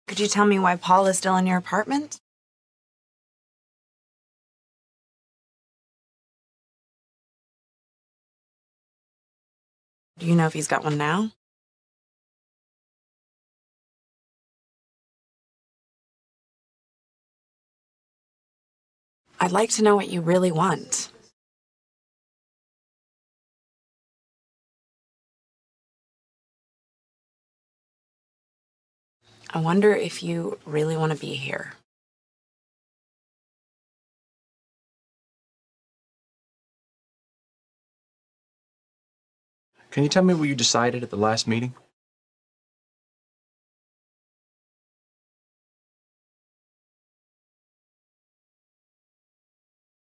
Could you tell me why Paul is still in your apartment? Do you know if he's got one now? I'd like to know what you really want. I wonder if you really want to be here. Can you tell me what you decided at the last meeting?